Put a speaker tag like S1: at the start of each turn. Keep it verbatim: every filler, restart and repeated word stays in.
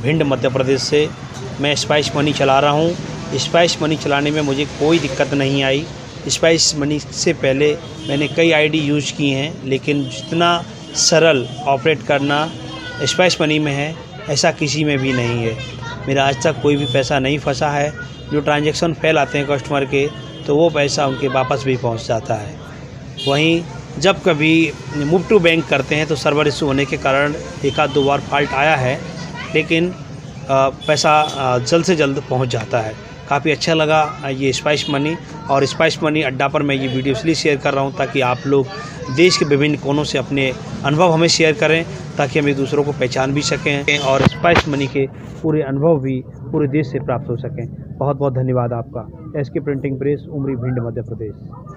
S1: भिंड मध्य प्रदेश से। मैं spice money चला रहा हूँ। स्पाइस मनी चलाने में मुझे कोई दिक्कत नहीं आई। स्पाइस मनी से पहले मैंने कई आईडी यूज की हैं, लेकिन जितना सरल ऑपरेट करना स्पाइस मनी में है ऐसा किसी में भी नहीं है। मेरा आज तक कोई भी पैसा नहीं फंसा है। जो ट्रांजैक्शन फेल आते हैं कस्टमर के, तो वो पैसा उनके वापस भी पहुंच जाता है। वहीं जब कभी मूव टू बैंक करते हैं तो सर्वर इशू होने के कारण एक आध दो बार फॉल्ट आया है, लेकिन पैसा जल्द से जल्द पहुंच जाता है। काफ़ी अच्छा लगा ये स्पाइस मनी। और स्पाइस मनी अड्डा पर मैं ये वीडियो इसलिए शेयर कर रहा हूँ ताकि आप लोग देश के विभिन्न कोनों से अपने अनुभव हमें शेयर करें, ताकि हम एक दूसरों को पहचान भी सकें और स्पाइस मनी के पूरे अनुभव भी पूरे देश से प्राप्त हो सकें। बहुत बहुत धन्यवाद आपका। S K printing press, Umri, Bhind, Madhya प्रदेश।